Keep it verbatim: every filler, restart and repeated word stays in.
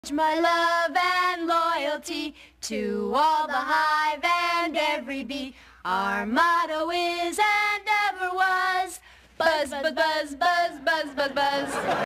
My love and loyalty to all the hive and every bee. Our motto is and ever was buzz, buzz, buzz, buzz, buzz, buzz, buzz.